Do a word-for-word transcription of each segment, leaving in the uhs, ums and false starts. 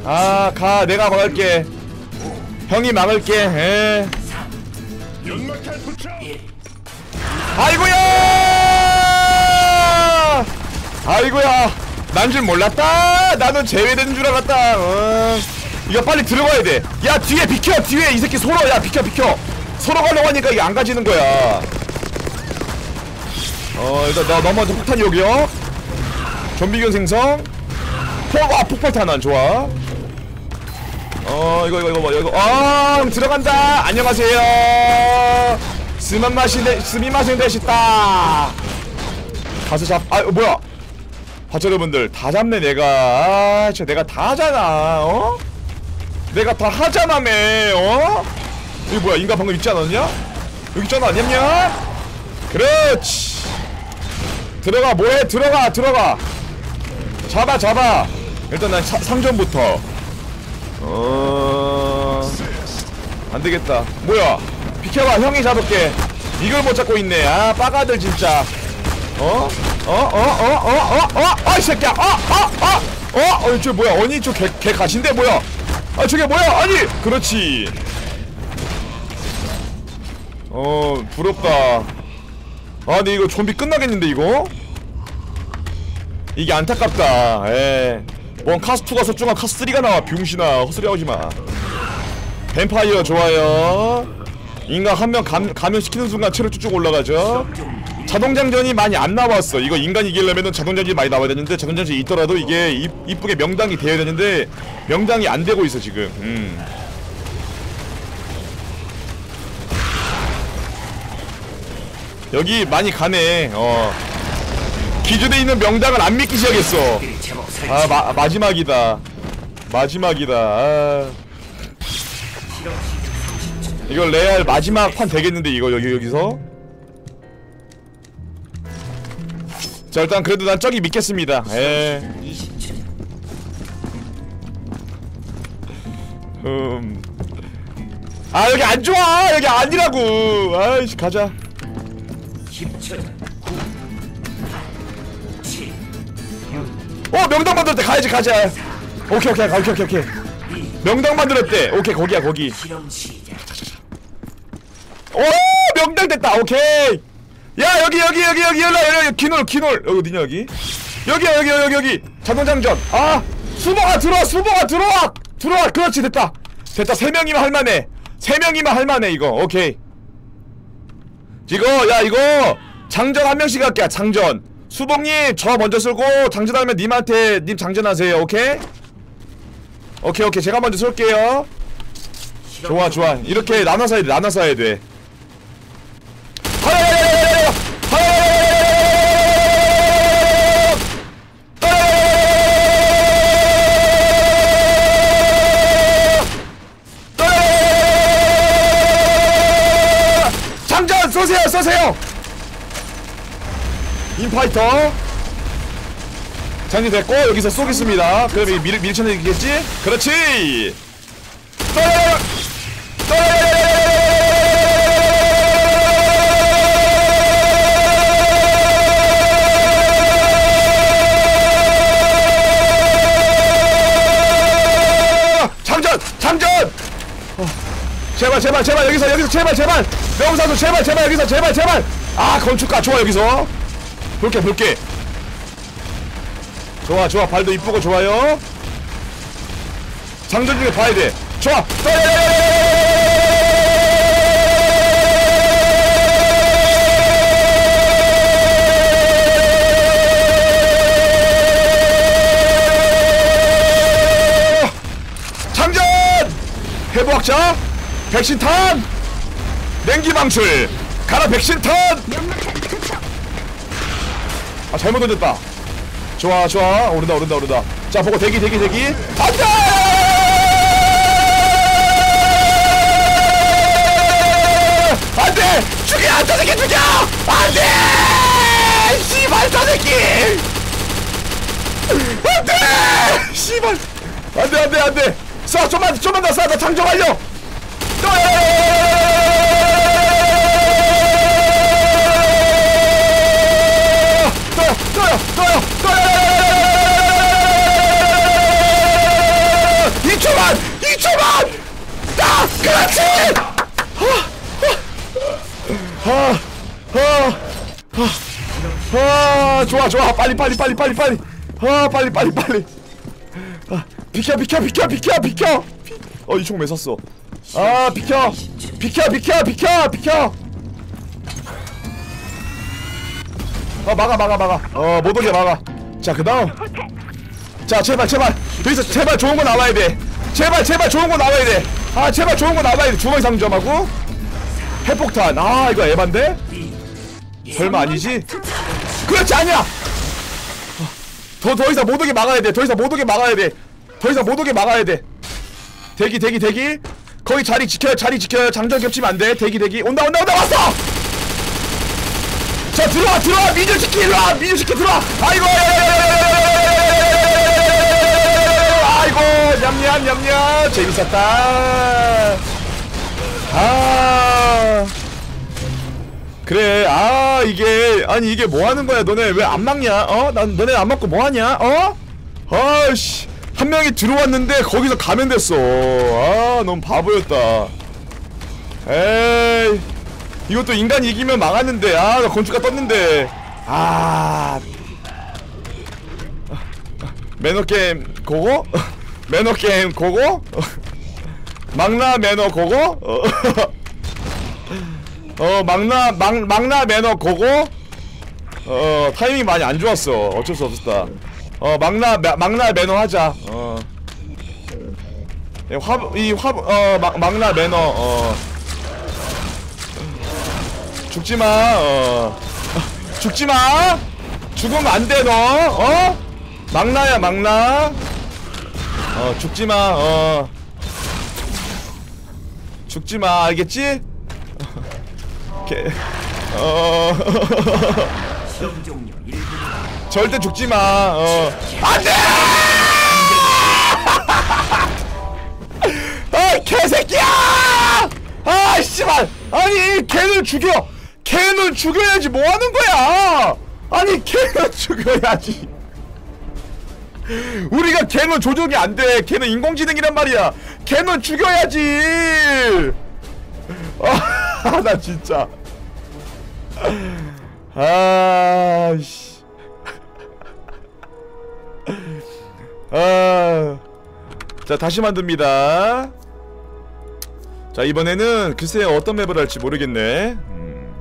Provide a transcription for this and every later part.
아, 가. 내가 막을게. 형이 막을게. 에. 아이고야! 아이고야! 난 줄 몰랐다. 나는 제외된 줄 알았다. 어. 이거 빨리 들어가야 돼. 야, 뒤에 비켜. 뒤에 이 새끼 소로. 야, 비켜 비켜. 소로 가려고 하니까 이게 안 가지는 거야. 어, 일단 나 넘어져. 폭탄 여기요. 좀비견 생성. 폭, 아, 폭발탄 안 좋아. 어, 이거 이거 이거 이거. 아, 들어간다. 안녕하세요. 스만 마시네, 스미 마시는 되시다. 가서 잡. 아, 뭐야? 봤죠, 여러분들? 다 잡네 내가. 아, 진짜 내가 다 하잖아. 어? 내가 다 하잖아며. 어? 이거 뭐야? 인가 방금 있지 않았냐? 여기 있잖아, 아니었냐? 그렇지. 들어가. 뭐해? 들어가. 들어가. 잡아 잡아. 일단 난 사, 상점부터. 어... 안되겠다. 뭐야? 비켜봐. 형이 잡을게. 이걸 못 잡고 있네. 아, 빠가들 진짜. 어? 어? 어? 어? 어? 어? 어? 아, 이 새끼야. 아! 아! 아! 어? 어? 저 뭐야? 아니, 저 개, 개 가신데 뭐야? 아, 저게 뭐야? 아니! 그렇지. 어, 부럽다. 아, 근데 이거 좀비 끝나겠는데, 이거? 이게 안타깝다. 에. 뭔 카스투가 서중한 카스쓰리가 나와. 병신아, 헛소리하지마. 뱀파이어 좋아요. 인간 한 명 감염시키는 순간 체력 쭉쭉 올라가죠. 자동장전이 많이 안 나왔어. 이거 인간 이기려면은 자동장전이 많이 나와야 되는데, 자동장전이 있더라도 이게 이, 이쁘게 명당이 되어야 되는데 명당이 안 되고 있어 지금. 음. 여기 많이 가네. 어. 기존에 있는 명당을 안 믿기 시작했어. 아, 마, 마지막이다. 마지막이다. 아. 이거 레알 마지막 판 되겠는데, 이거 여기 여기서. 자, 일단 그래도 난 저기 믿겠습니다. 에. 음. 아, 여기 안 좋아. 여기 아니라고. 아이씨, 가자. 어, 명당 만들었대. 가야지, 가자. 오케이, 오케이, 오케이, 오케이, 오케이. 명당 만들었대. 오케이, 거기야, 거기. 오, 명당 됐다. 오케이. 야, 여기, 여기, 여기, 여기, 여기, 여기, 기놀, 기놀. 여기 어디냐, 여기? 여기야, 여기, 여기, 여기. 자동장전. 아, 수보가 들어와, 수보가 들어와, 들어와. 그렇지, 됐다. 됐다. 세 명이면 할만해. 세 명이면 할만해, 이거. 오케이. 이거, 야, 이거 장전 한 명씩 할게. 장전. 수봉님, 저 먼저 쓸고 장전하면 님한테 님 장전하세요. 오케이? 오케이, 오케이. 제가 먼저 쏠게요. 좋아, 좋아. 이렇게 나눠서 해야 돼. 나눠서 해야 돼. 장전 쏘세요, 쏘세요. 인파이터 장전 됐고 여기서 쏘겠습니다. 그럼 이 밀 밀쳐내겠지? 그렇지. 장전! 장전! 어, 제발 제발 제발 여기서 여기서 제발 제발 명사수 제발 제발 여기서 제발 제발. 아, 건축가 좋아. 여기서 볼게 볼게. 좋아 좋아. 발도 이쁘고 좋아요. 장전 중에 봐야 돼. 좋아. 장전! 해부학자 백신탄 냉기방출 가라. 백신탄. 아, 잘못 던졌다. 좋아 좋아. 오른다 오른다 오른다. 자, 보고 대기 대기 대기. 안돼! 안돼! 죽여! 저 새끼 죽여! 안돼! 씨발, 저 새끼! 안돼! 씨발! 안돼 안돼 안돼! 쏴! 좀만 좀만 더 쏴! 나 장전 완료! 떠요! 떠요! 떠요! 이 초만! 이 초만! 딱! 그렇지! 아, 아, 아, 아, 좋아, 좋아. 빨리, 빨리, 빨리, 빨리, 빨리. 아, 빨리, 빨리, 빨리. 아, 비켜, 비켜, 비켜, 비켜, 비켜. 어, 이 총 왜 샀어? 아, 비켜, 비켜, 비켜, 비켜, 비켜. 아, 막아, 막아, 막아. 어, 못 오게 막아. 자, 그다음. 자, 제발, 제발. 여기서 제발 좋은 거 나와야 돼. 제발, 제발 좋은 거 나와야 돼. 아, 제발 좋은 거 나와야 돼. 주머니 상점하고. 핵폭탄. 아, 이거 에반데? 설마 아니지? 그렇지, 아니야! 더, 더 이상 못 오게 막아야 돼. 더 이상 못 오게 막아야 돼. 더 이상 못 오게 막아야 돼. 대기, 대기, 대기. 거기 자리 지켜요, 자리 지켜요. 장전 겹치면 안 돼. 대기, 대기. 온다, 온다, 온다, 왔어! 자, 들어와, 들어와! 미녀시키, 일로와! 미녀시키, 들어와! 아이고! 아이고! 냠냠, 냠냠! 재밌었다! 아. 그래, 아, 이게, 아니, 이게 뭐 하는 거야? 너네 왜 안 막냐? 어? 난 너네 안 막고 뭐 하냐? 어? 아이씨. 한 명이 들어왔는데 거기서 가면 됐어. 아, 너무 바보였다. 에이. 이것도 인간 이기면 망했는데. 아, 나 건축가 떴는데. 아. 매너게임 고고? 매너게임 고고? 막나 매너 고고? 어, 어 막나 막, 막나 매너 고고? 어 타이밍이 많이 안 좋았어. 어쩔 수 없었다. 어 막나 마, 막나 매너 하자. 어 화 이 화 어 막나 매너 어 죽지마. 어 죽지마. 죽으면 안 돼 너. 어 막나야 막나. 어 죽지마. 어 죽지마. 알겠지? 어 절대 죽지마. 어 안돼! 아 개새끼야! 아 씨발! 아니 걔는 죽여! 걔는 죽여야지. 뭐 하는 거야? 아니 걔는 죽여야지. 우리가 걔는 조종이 안 돼. 걔는 인공지능이란 말이야. 걔는 죽여야지. 아, 나 진짜. 아, 씨. 아. 자, 다시 만듭니다. 자, 이번에는 글쎄 어떤 맵을 할지 모르겠네. 음.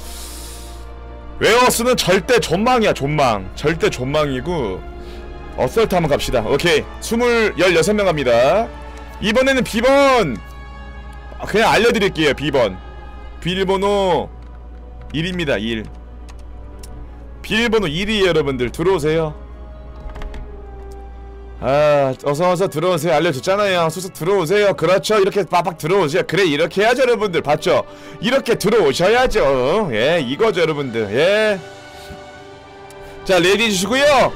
웨어스는 절대 존망이야, 존망. 절대 존망이고. 어설트 한번 갑시다. 오케이. 스물, 열여섯 명 갑니다. 이번에는 비번. 그냥 알려드릴게요. 비번. 비밀번호 일입니다. 일. 비밀번호 일이에요. 여러분들 들어오세요. 아 어서어서 들어오세요. 알려줬잖아요. 수수 들어오세요. 그렇죠. 이렇게 빡빡 들어오세요. 그래 이렇게 해야죠. 여러분들 봤죠? 이렇게 들어오셔야죠. 예 이거죠 여러분들. 예. 자 레디 해주시고요.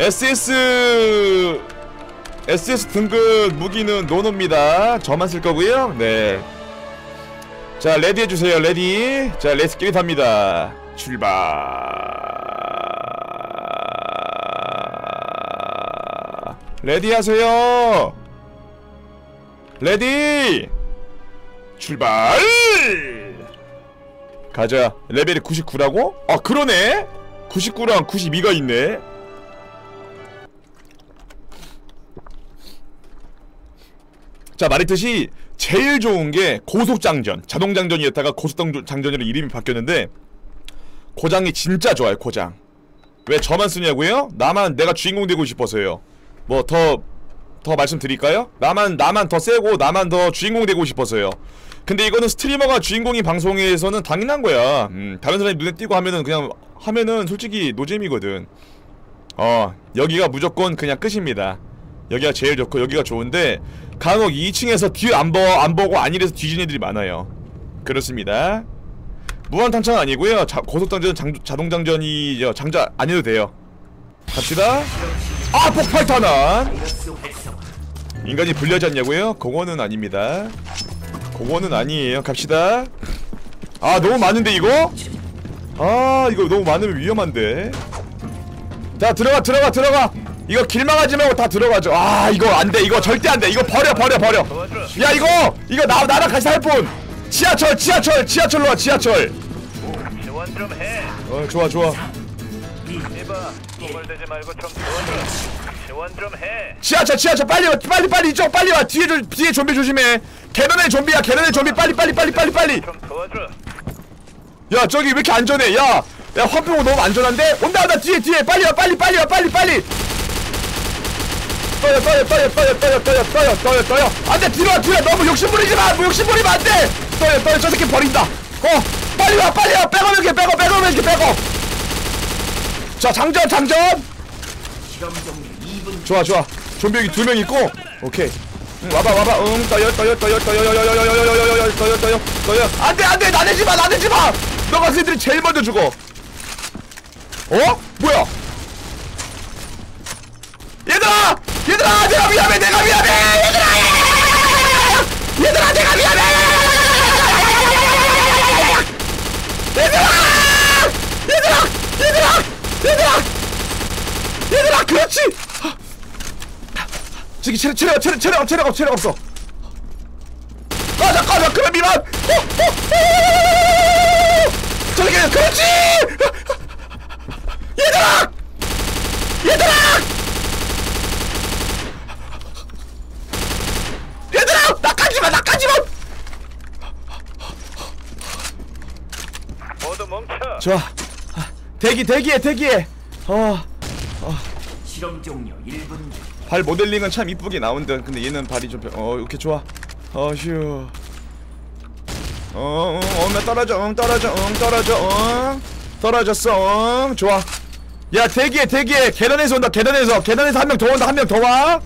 에스에스 에스에스 등급 무기는 노노입니다. 저만 쓸 거고요. 네. 자 레디 해주세요. 레디. 자 렛츠기릿 합니다. 출발. 레디 하세요. 레디. 출발. 가자. 레벨이 구십구라고? 아 그러네. 구십구랑 구십이가 있네. 자 말했듯이 제일 좋은게 고속장전 자동장전이었다가 고속장전으로 이름이 바뀌었는데 고장이 진짜 좋아요. 고장. 왜 저만 쓰냐고요? 나만 내가 주인공 되고 싶어서요. 뭐 더 더 말씀드릴까요? 나만 나만 더 세고 나만 더 주인공 되고 싶어서요. 근데 이거는 스트리머가 주인공인 방송에서는 당연한 거야. 음, 다른 사람이 눈에 띄고 하면은 그냥 하면은 솔직히 노잼이거든. 어 여기가 무조건 그냥 끝입니다. 여기가 제일 좋고 여기가 좋은데 간혹 이 층에서 뒤 안 보, 안 보고 안일해서 뒤진 애들이 많아요. 그렇습니다. 무한탄창은 아니고요. 자, 고속장전 장, 자동장전이 장전 안 해도 돼요. 갑시다. 아 폭발탄환. 인간이 불리하지 않냐고요? 그거는 아닙니다. 그거는 아니에요. 갑시다. 아 너무 많은데 이거? 아 이거 너무 많으면 위험한데. 자 들어가 들어가 들어가 이거 길망하지 말고 다 들어가죠. 아 이거 안돼. 이거 절대 안돼. 이거 버려 버려 버려. 야 이거 이거 나 나랑 같이 살뿐. 지하철 지하철 지하철로 와 지하철. 지원 좀 해. 어 좋아 좋아. 이봐, 꾸물대지 말고 좀 도와줘. 지원 좀 해. 지하철 지하철 빨리 와 빨리 빨리 이쪽 빨리 와. 뒤에 조, 뒤에 좀비 조심해. 계단에 좀비야. 계단에 좀비 빨리 빨리 빨리 빨리 빨리. 좀 도와줘. 야 저기 왜 이렇게 안전해? 야, 야 화평호 너무 안전한데? 온다 온다 뒤에 뒤에 빨리 와 빨리 빨리 와 빨리 빨리. 떠요 떠요 떠요 떠요 떠요 떠요 떠요 떠요 떠요. 안돼 뒤로 와 뒤로 와. 너무 욕심 부리지 마. 뭐 욕심 부리면 안돼. 떠요 떠요 저 새끼 버린다. 어 빨리 와 빨리 와. 백업 이렇게 백업 백업 이렇게 백업. 자 장전 장전. 좋아 좋아. 좀비 여기 두 명 있고. 오케이. 응, 와봐 와봐. 응 떠요 떠요 떠요 떠요 떠요 떠요 떠요 떠요 떠요 떠요. 안돼 안돼 나대지 마 나대지 마. 너가 그들이 제일 먼저 죽어. 어? 뭐야? 얘들아! 얘들아! 내가 위험해! 내가 위험해! 얘들아! 얘들아! 내가 위험해! 얘들아! 얘들아! 얘들아! 얘들아! 얘들아! 그렇지! 저기 체력 체력 체력 체력 체력 없 체력 없어. 아 잠깐만 그만 미만! 어, 어, 어! 저기 그렇지! 얘들아! 얘들아! 얘들아! 나까지마 나까지마! 모두 멈춰. 좋아. 대기 대기해 대기해. 어. 어. 실험 종료 일 분. 발 모델링은 참 이쁘게 나온다. 근데 얘는 발이 좀 어 이렇게 좋아. 어휴. 어, 응, 어, 나 떨어져, 응, 떨어져, 응, 떨어져, 응, 떨어졌어, 응, 좋아. 야, 대기해, 대기해. 계단에서 온다, 계단에서, 계단에서 한 명 더 온다, 한 명 더 와.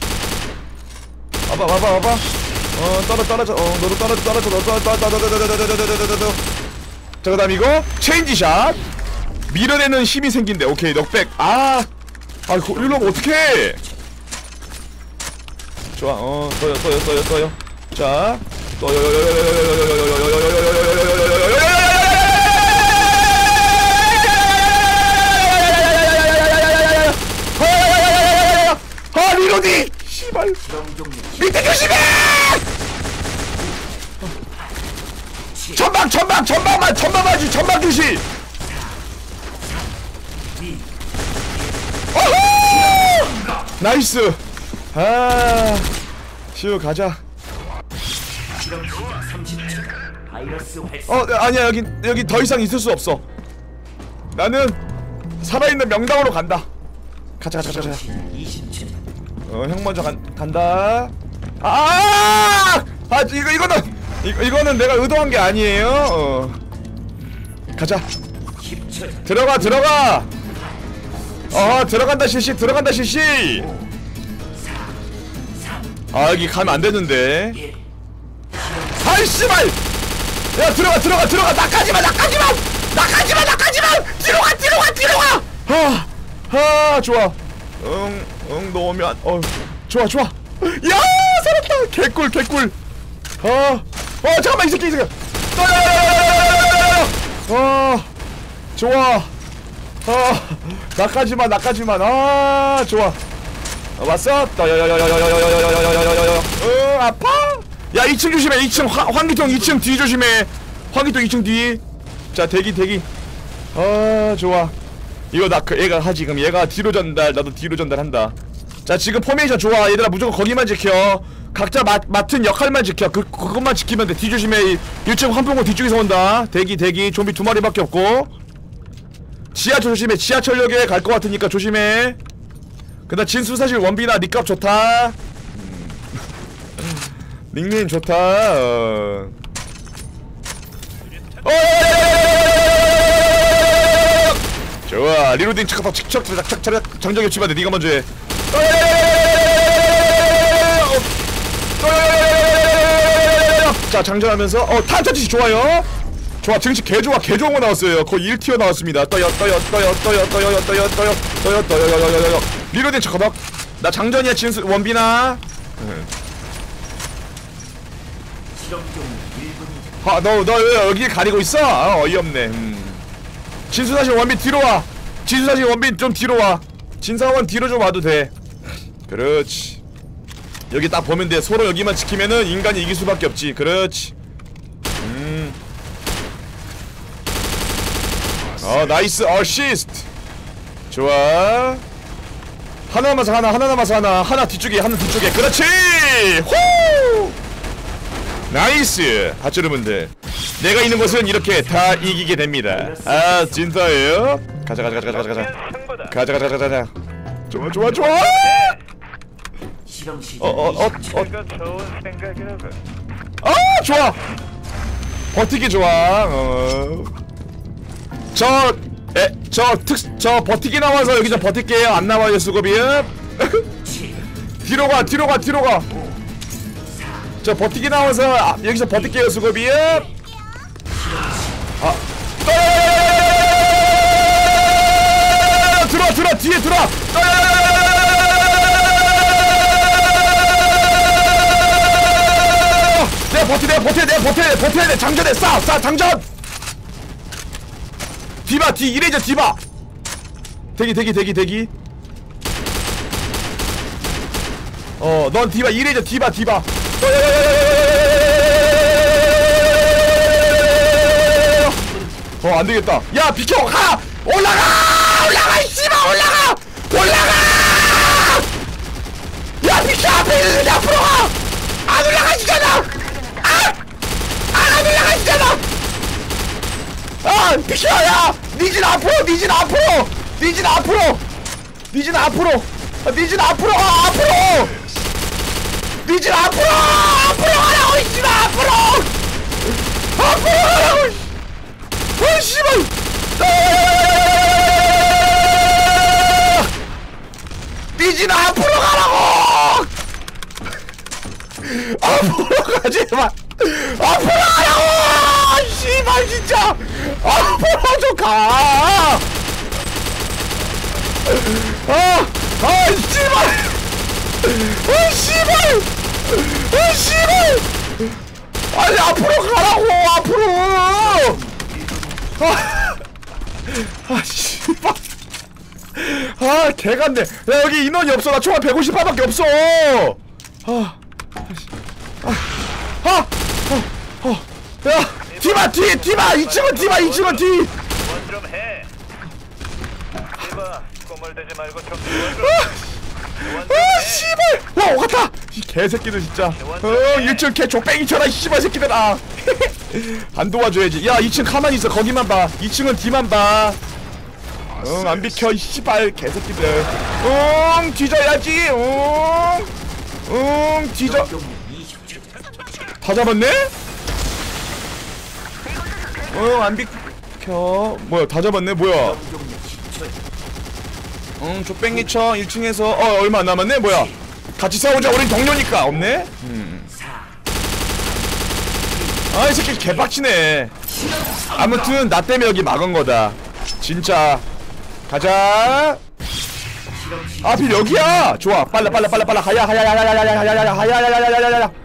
와봐, 와봐, 와봐. 어, 떨어, 떨어져, 어, 너도 떨어져, 떨어져, 너 떨어져, 떨어져, 떨어져, 떨어져, 떨어져, 떨어져, 떨어져. 자, 그다음 이거 체인지샷. 밀어내는 힘이 생긴대. 오케이, 넉백. 아, 아, 이거 이러면 어떡해? 좋아, 어, 떠요, 떠요, 떠요, 떠요. 자. 아 리로디 씨발 밑에 조심해. 전방 전방 전방만 전방만 주 전방 주시. 어후 나이스. 아 시우 가자. 어 아니야 여기 여기 더 이상 있을 수 없어. 나는 살아있는 명당으로 간다. 가자 가자 가자. 어 형 먼저 간 간다. 아! 아 이거 이거는 이거 이거는 내가 의도한 게 아니에요. 어. 가자. 들어가 들어가. 어 들어간다 실시 들어간다 실시. 아 여기 가면 안 되는데. 아이 씨발! 야 들어가 들어가 들어가 나까지마 나까지마 나까지마 나까지마 뒤로 가 뒤로 가 뒤로 가. 아, 아 좋아. 응응 넣으면 어 좋아 좋아. 야 살았다 개꿀 개꿀. 아, 어 잠깐만 이 새끼 이 새끼. 아 좋아. 아 나까지마 나까지마. 아 좋아. 왔어. 야야야야야야야야야야야야야야야야야야. 응 아파? 야 이 층 조심해. 이 층 환기통 이 층 뒤 조심해. 환기통 이 층 뒤. 자 대기 대기. 아 좋아. 이거 나 그 얘가 하지. 그럼 얘가 뒤로 전달 나도 뒤로 전달한다. 자 지금 포메이션 좋아. 얘들아 무조건 거기만 지켜. 각자 맡, 맡은 역할만 지켜. 그, 그것만 지키면 돼. 뒤 조심해. 일 층 환풍구 뒤쪽에서 온다. 대기 대기. 좀비 두 마리밖에 없고. 지하철 조심해. 지하철역에 갈 것 같으니까 조심해. 그다음 진수 사실 원비나 니값 좋다. 닉네임 좋다. 어. 어 좋아. 리로딩 착착 착착 착착 착착 장정 교체받아. 네가 먼저 해. 자 장전하면서 어 탄처치 좋아요. 좋아 증식 개 좋아. 개 좋은 거 나왔어요. 거의 일 티어 나왔습니다. 떠요 떠요 떠요 떠요 떠요 떠요 떠요 떠요 떠요 떠요 리로딩 착착. 나 장전이야 진수 원비나. 아, 너, 너 왜 여기 가리고 있어? 아, 어이없네. 음. 진수사실 원빈 뒤로 와. 진수사실 원빈 좀 뒤로 와. 진사원 뒤로 좀 와도 돼. 그렇지. 여기 딱 보면 돼. 서로 여기만 지키면은 인간이 이길 수밖에 없지. 그렇지. 음. 어 나이스 어시스트. 좋아. 하나 남아서 하나 하나 남아서 하나 하나 뒤쪽에 하나 뒤쪽에. 그렇지. 후. 나이스. 밧줄여러분들 내가 있는 곳은 이렇게 다 이기게 됩니다. 아 진짜예요? 가자 가자 가자 가자 가자 승부다. 가자 가자 가자 가자. 좋아 좋아 좋아. 실험 시작. 어어어 어, 어, 어. 이거 좋은 생각이라고. 아 좋아. 버티기 좋아. 어. 저에저특저 버티기 나와서 여기 좀 버틸게요. 안 나와요 수고비요. 뒤로 가 뒤로 가 뒤로 가. 저 버티기 나와서 아, 여기서 버틸게요 수고비요. 아 들어 들어 뒤에 들어. 내가 버텨 내가 버텨 내가 버텨 버텨야 돼. 장전해 싸 싸 장전. 디바 디 이레이저 디바. 대기 대기 대기 대기. 어 넌 디바 이레이저 디바 디바. 어 안되겠다. 야 비켜 가. 올라가 올라가 이씨발 올라가 올라가. 야 비켜 앞에 있는 앞으로 가. 안 올라가시잖아. 아! 안 올라가시잖아. 아 비켜. 야 니진 앞으로 니진 앞으로 니진 앞으로 니진 앞으로 아, 니진 앞으로 가 앞으로 니진 앞으로 앞으로 가라고 이씨발 앞으로 앞으로 가라고. 어 씨발. 니진 앞으로 가라고. 앞으로 가지마. 앞으로 가라고. 씨발 진짜 앞으로 좀 가. 아, 아 씨발. 아 씨발. 아 씨발. 아니 앞으로 가라고 앞으로. 아, 아 씨발. 아 개같네. 야 여기 인원이 없어. 나 총알 백오십 발밖에 없어. 아, 아, 아, 어, 어, 야 디바 뒤 디바 이 층은 디바 이 층은 뒤. 원좀 해. 이봐 꿈을 대지 말고 좀 도와줘. 아 씨발. 와 오갔다. 이 개새끼들 진짜. 어 일 층 개 족뱅이 쳐라 씨발 새끼들아. 안 도와줘야지. 야 이 층 가만히 있어. 거기만 봐. 이 층은 뒤만 봐. 응 안 비켜 이 씨발 개새끼들. 응 뒤져야지. 응. 응 뒤져. 다 잡았네? 응 안 비켜. 뭐야 다 잡았네. 뭐야. 응 족뱅이 쳐 일 층에서. 어 얼마 안 남았네. 뭐야 같이 싸우자. 우린 동료니까. 없네. 음. 아 이 새끼 개빡치네. 아무튼 나 때문에 여기 막은 거다 진짜. 가자. 하필 여기야. 좋아 빨라 빨라 빨라 빨라. 하야 하야 하야 하야 하야 하야 하야 하야 하야 하야 하야.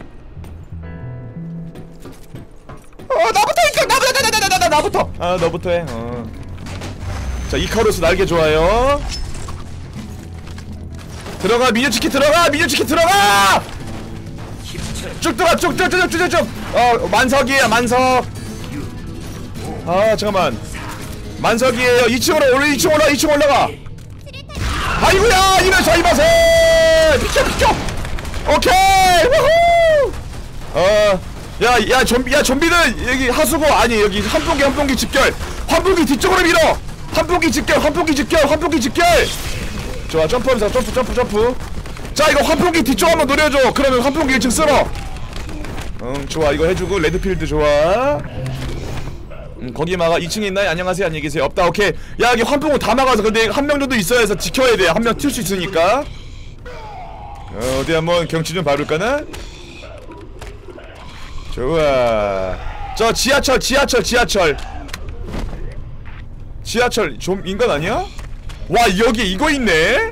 어 나부터 있어. 나부터 나나나나 나부터. 아 너부터 해. 어. 자 이카루스 날개 좋아요. 들어가 미녀치키 들어가 미녀치키 들어가. 쭉 들어가 쭉쭉쭉쭉쭉. 어 만석이에요 만석. 아 잠깐만 만석이에요. 이 층으로 올라 이 층 올라 이 층 올라가. 아이고야 이래서 이봐세. 비켜 비켜. 오케이 우후. 어야 야 좀비 야 좀비는 여기 하수구 아니 여기 환풍기 환풍기 집결. 환풍기 뒤쪽으로 밀어. 환풍기 집결 환풍기 집결 환풍기 집결. 좋아 점프하면서 점프 점프 점프. 자 이거 환풍기 뒤쪽 한번 노려줘. 그러면 환풍기 일 층 쓸어. 응 좋아 이거 해주고 레드필드 좋아. 음 거기 막아. 이 층에 있나요? 안녕하세요 안녕히 계세요. 없다. 오케이 야 여기 환풍구 다 막아서. 근데 한 명 정도 있어야 해서 지켜야 돼. 한 명 튈 수 있으니까. 어, 어디 한번 경치 좀 봐볼까나? 좋아 저 지하철 지하철 지하철 지하철 좀 인간 아니야? 와 여기 이거 있네?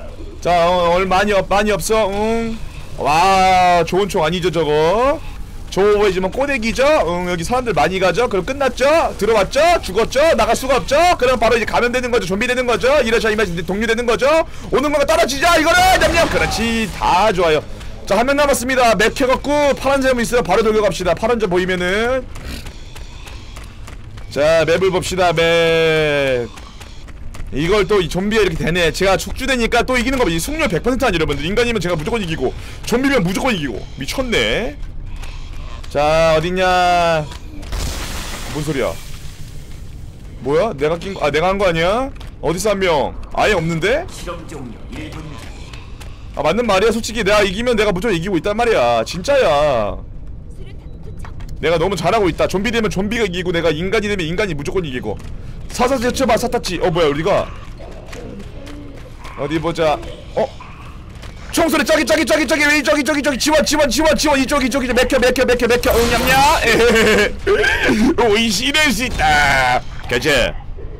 자 어, 얼 많이 없 많이 없어. 응. 와 좋은 총 아니죠 저거. 좋아 보이지만 꼬대기죠. 응, 여기 사람들 많이 가죠. 그럼 끝났죠. 들어왔죠. 죽었죠. 나갈 수가 없죠. 그럼 바로 이제 가면 되는 거죠. 좀비 되는 거죠. 이러자 이마지 동료되는 거죠. 오는 거가 떨어지자 이거는 냠냠. 그렇지. 다 좋아요. 자, 한 명 남았습니다. 맵 켜갖고 파란 점 있어요. 바로 돌려갑시다. 파란 점 보이면은. 자, 맵을 봅시다. 맵. 이걸 또 이 좀비가 이렇게 되네. 제가 축주되니까 또 이기는 거봐. 이 승률 백 퍼센트 아니 여러분들. 인간이면 제가 무조건 이기고 좀비면 무조건 이기고. 미쳤네. 자, 어딨냐. 뭔 소리야. 뭐야? 내가 낀 거, 아 내가 한 거 아니야? 어디서 한 명? 아예 없는데? 실험 종료 일 분 전. 아 맞는 말이야. 솔직히 내가 이기면 내가 무조건 이기고 있단 말이야. 진짜야. 내가 너무 잘하고 있다. 좀비 되면 좀비가 이기고 내가 인간이 되면 인간이 무조건 이기고. 사사 제쳐봐 사타치. 어 뭐야 우리가 어디 보자. 어? 총소리 저기 저기 저기 저기 왜 저기 저기 저기 지원 지원 지원 지원 이쪽 이쪽 이쪽 맥혀 맥혀 맥혀 맥혀 응냠냐. 오이시를 수 있다. 가자.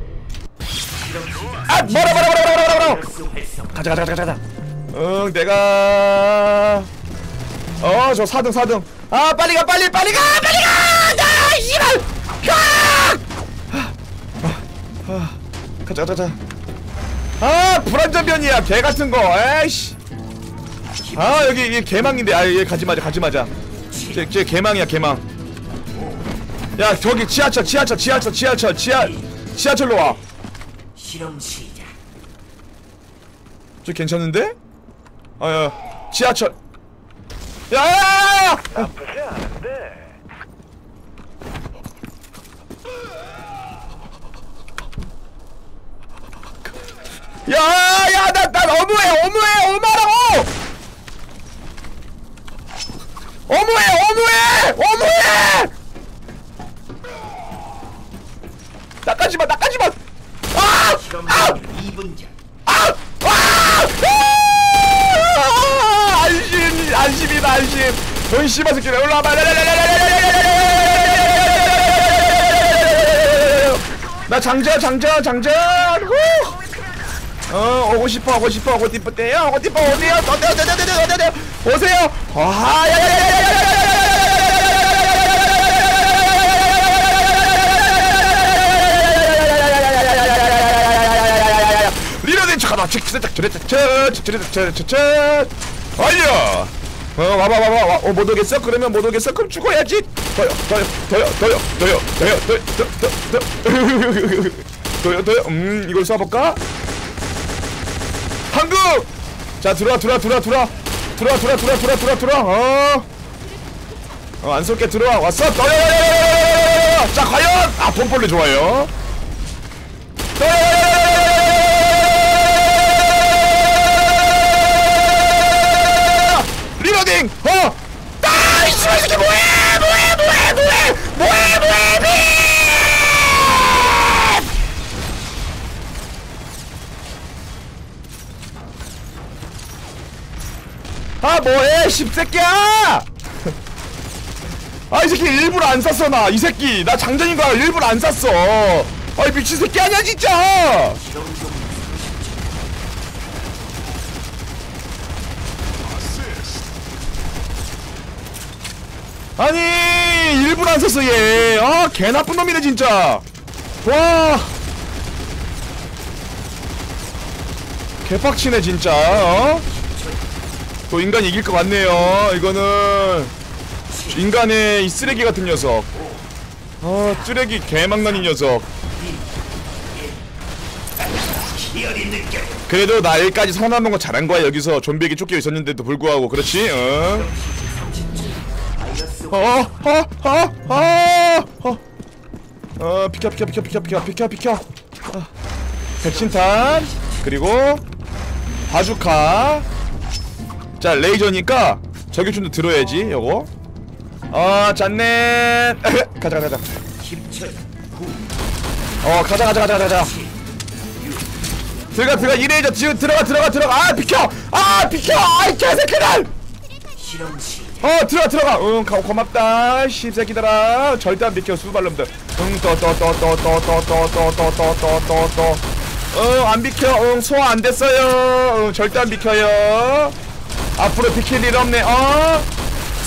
아 뭐라 뭐라 뭐라 뭐라 뭐라 뭐라. 가자 가자 가자 가자. 응 내가 어 저 사 등 사 등. 아 빨리 가 빨리 빨리 가 빨리 가. 나 씨발 가. 아, 가자 가자 가자. 아 불안전변이야 개같은 거. 에이씨. 아 여기 이게 개망인데. 아 얘 가지마자 가지마자. 쟤, 쟤 개망이야 개망. 야 저기 지하철 지하철 지하철 지하철 지하 지하철로 와. 실험 시작. 저 괜찮은데? 아야 지하철. 야야야야. 나쁘지 않은데. 야야 나 나 어무해 어무해 어마라고. 어무해 어무해 어무해. 나까지마 나까지마. 아! 실험 아! 종료 이 분 전. 아! 아! 아! 안심 안심이다 안심. 너희 씨발 새끼들 올라 와봐. 나 장전 장전 장전. 후! 어 오고 싶어 오고 싶어 오고 싶었대요 오고 싶어 오세요 어때요 어때요 어때요 어때요 오세요. 아 리로딩 잠깐만 칙칙칙 칙칙칙칙칙칙칙 완료. 어 와봐 와봐 와. 어 못 오겠어? 그러면 못 오겠어? 그럼 죽어야지. 더요 더요 더요 더요 더요 더요 더요 더요 더요 더요. 음 이걸 쏴볼까? 한국! 자 들어와 들어와 들어와 들어와 들어와 들어와 들어와 들어와 들어와 들어와. 어. 어 안쏠게 들어와 왔어. 떠요. 자 과연 아 폼볼레 좋아요. 리로딩. 어. 따이 씨발 이게 뭐해 뭐해 뭐해 뭐해 뭐해 뭐해 뭐해. 아 뭐해 씹새끼야. 아 이 새끼 일부러 안 쐈어. 나 이 새끼 나 장전인거 일부러 안 쐈어. 아이 미친 새끼 아니야 진짜. 아니 일부러 안 쐈어 얘. 아 개나쁜 놈이네 진짜. 와 개빡치네 진짜. 어? 또 인간이 이길 것 같네요. 이거는 인간의 이 쓰레기 같은 녀석. 아 쓰레기 개망나니 녀석. 그래도 나 여기까지 살아남은 거 잘한 거야. 여기서 좀비에게 쫓겨 있었는데도 불구하고. 그렇지? 응. 어, 어, 어, 어, 어, 어, 비켜, 비켜, 비켜, 비켜, 비켜, 비켜, 비켜. 어. 백신탄 그리고 바주카. 자 레이저니까 저격춤도 들어야지 요거. 어 짠네. 가자 가자. 어 가자 가자 가자 가자. 들어가 들어가 이 레이저 지금 들어가 들어가 들어가. 아 비켜 아 비켜 아이 개새끼들. 어 들어가 들어가. 응 고, 고맙다 씹새끼들아. 절대 안 비켜 수발놈들. 응 또 또 또 또 또 또 또 또 또 또 또 또 응 안 비켜. 응 소화 안 됐어요. 응 절대 안 비켜요. 앞으로 비킬 일 없네. 어?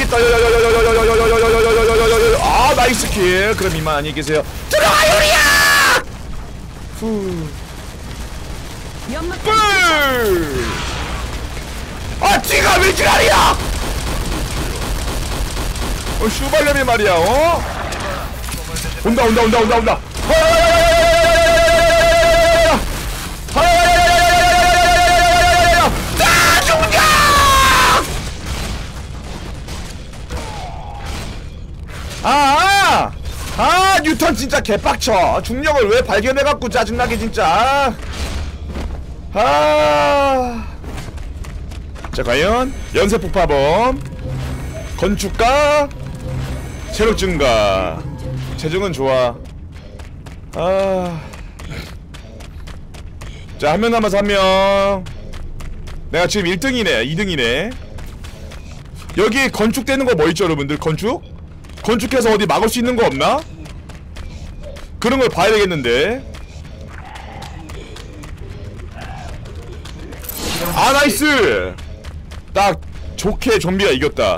있다. 아 나이스 킬. 그럼 이만 안녕히 계세요. 들어가 요리야. 후. 뿔. 아 뒤가 왜 지랄이야? 어 슈발렘이 말이야. 어? 온다 온다 온다 온다 온다. 나 중력! 아, 아, 뉴턴 진짜 개빡쳐. 중력을 왜 발견해갖고 짜증나게 진짜. 아, 자 과연 연쇄 폭파범, 건축가, 체력 증가, 체중은 좋아. 아, 자 한 명 남아서 한 명. 내가 지금 일 등이네, 이 등이네. 여기 건축되는 거 뭐 있죠, 여러분들? 건축? 건축해서 어디 막을 수 있는 거 없나? 그런 걸 봐야 되겠는데. 아 나이스! 딱 좋게 좀비가 이겼다.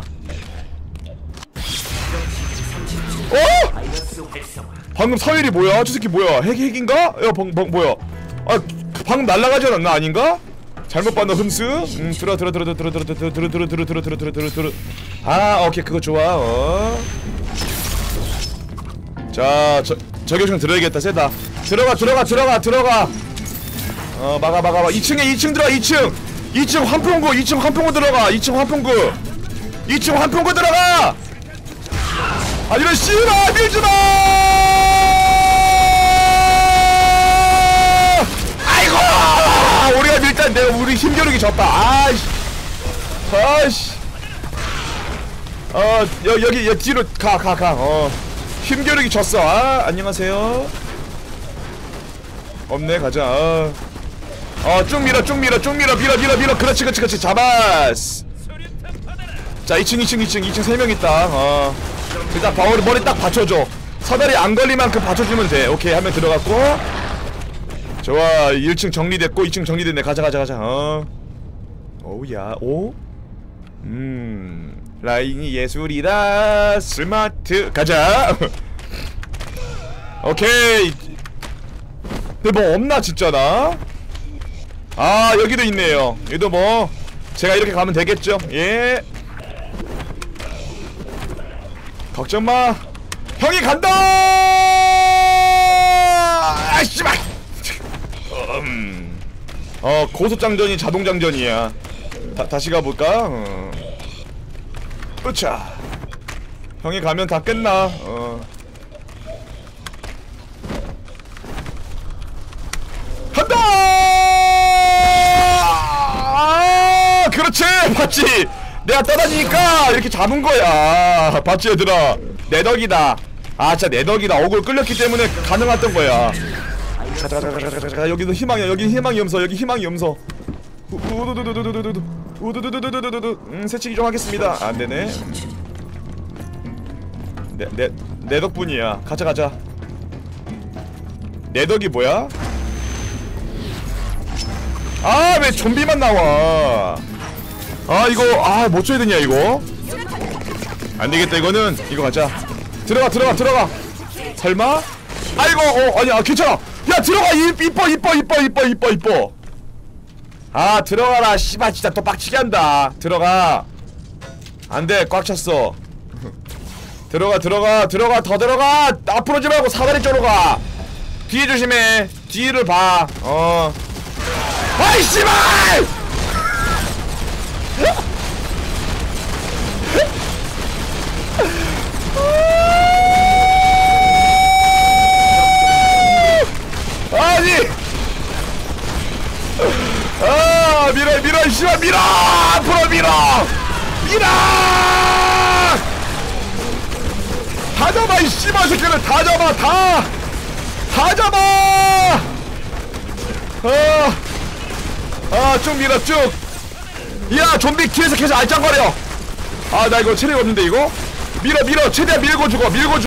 어? 방금 서열이 뭐야? 저 새끼 뭐야? 핵 핵인가? 야, 방, 방 뭐야? 아, 방금 날라가지 않았나? 아닌가? 잘못 봤나 흠스? 음, 들어 들어 들어 들어 들어 들어 들어 들어 들어 들어 들어 들어 들어 들어 들어. 아, 오케이 그거 좋아. 어. 자, 저 저격총 들어야겠다. 세다. 들어가 들어가 들어가 들어가. 어, 막아 막아 막. 이 층에 이 층 들어가. 이 층. 이 층 환풍구. 이 층 환풍구 들어가. 이 층 환풍구. 이 층 환풍구 들어가. 아, 이런 씨발 밀지 마. 아이고! 우리가 일단 내가 우리 힘겨루기 졌다. 아이씨. 아이씨. 어, 여, 여기 여, 뒤로 가 가 가. 어. 힘겨루기 졌어. 아, 안녕하세요. 없네. 가자. 어, 어, 쭉 밀어, 쭉 밀어, 쭉 밀어, 밀어, 밀어, 밀어. 그렇지, 그렇지, 그렇지. 잡았어. 자, 이 층, 이 층, 이 층, 이 층 세 명 있다. 어. 일단 머리, 머리 딱 받쳐줘. 사다리 안 걸릴 만큼 받쳐주면 돼. 오케이, 한 명 들어갔고. 좋아, 일 층 정리됐고, 이 층 정리됐네. 가자, 가자, 가자. 어. 오우야, 오? 음. 라인이 예술이다. 스마트. 가자. 오케이. 근데 뭐 없나 진짜 나? 아 여기도 있네요. 여기도 뭐 제가 이렇게 가면 되겠죠. 예. 걱정마. 형이 간다. 아 씨발. 음. 어 고속장전이 자동장전이야. 다, 다시 가볼까? 어. 으차. 형이 가면 다 끝나. 어. 간다! 아, 그렇지! 봤지? 내가 떠다니니까 이렇게 잡은 거야. 봤지 얘들아? 내 덕이다. 아 진짜 내 덕이다. 억울 끌렸기 때문에 가능했던 거야. 가자 가자 가자 가자 가자. 여기도 희망이야. 여기 희망이 염소. 여기 희망이 염소. 우두두두두두두두 우두두두두두두두. 음 새치기 좀 하겠습니다. 안 되네. 내 내 내 덕분이야. 가자 가자. 내 덕이 뭐야? 아 왜 좀비만 나와? 아 이거 아 뭐 줘야 되냐 이거? 안 되겠다 이거는. 이거 가자. 들어가 들어가 들어가. 설마? 아이고 어 아니야 괜찮아. 야 들어가. 이뻐 이뻐 이뻐 이뻐 이뻐 이뻐. 아 들어가라. 씨발 진짜 또 빡치게 한다. 들어가. 안돼 꽉 찼어. 들어가 들어가 들어가 더 들어가. 앞으로 오지 말고 사다리 쪽으로 가. 뒤에 조심해. 뒤를 봐. 어. 아이 씨발! 아니! 아 밀어 밀어 씨발 밀어! 앞으로 밀어! 밀어! 다 잡아 이 씨발 새끼들 다 잡아 다 다 잡아 아아쭉 밀어 쭉야 좀비 뒤에서 계속 알짱거려 아 나 이거 체력 없는데 이거 밀어 밀어 최대한 밀고 죽어 밀고 죽어